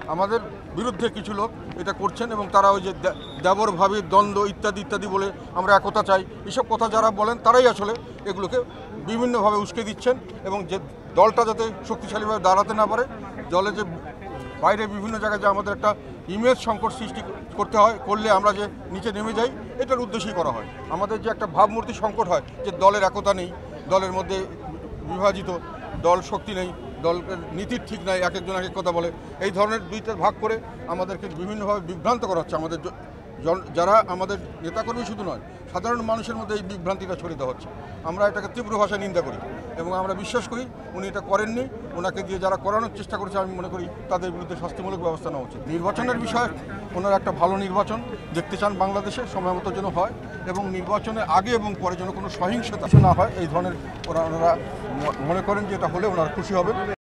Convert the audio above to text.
আমাদের বিরুদ্ধে কিছু লোক এটা করছেন এবং তারা ওই যে দেবর ভাবি দ্বন্দ্ব ইত্যাদি ইত্যাদি বলে আমরা একতা চাই, এসব কথা যারা বলেন তারাই আসলে এগুলোকে বিভিন্নভাবে উস্কে দিচ্ছেন এবং যে দলটা যাতে শক্তিশালীভাবে দাঁড়াতে না পারে, দলে যে বাইরে বিভিন্ন জায়গায় যে আমাদের একটা ইমেজ সংকট সৃষ্টি করতে হয়, করলে আমরা যে নিচে নেমে যাই, এটার উদ্দেশ্যেই করা হয়। আমাদের যে একটা ভাবমূর্তি সংকট হয়, যে দলের একতা নেই, দলের মধ্যে বিভাজিত, দল শক্তি নেই, দল নীতির ঠিক নাই, এক একজন এক এক কথা বলে, এই ধরনের দুইটা ভাগ করে আমাদেরকে বিভিন্নভাবে বিভ্রান্ত করা হচ্ছে। আমাদের যারা আমাদের নেতাকর্মী শুধু নয়, সাধারণ মানুষের মধ্যে এই বিভ্রান্তিটা ছড়িয়ে দেওয়া হচ্ছে। আমরা এটাকে তীব্র ভাষায় নিন্দা করি এবং আমরা বিশ্বাস করি উনি এটা করেননি। ওনাকে দিয়ে যারা করানোর চেষ্টা করেছে, আমি মনে করি তাদের বিরুদ্ধে শাস্তিমূলক ব্যবস্থা নেওয়া উচিত। নির্বাচনের বিষয়ে ওনারা একটা ভালো নির্বাচন দেখতে চান বাংলাদেশে, সময় মতো যেন হয় এবং নির্বাচনের আগে এবং পরে যেন কোনো সহিংসতা না হয়, এই ধরনের ওনারা মনে করেন যে এটা হলে ওনারা খুশি হবেন।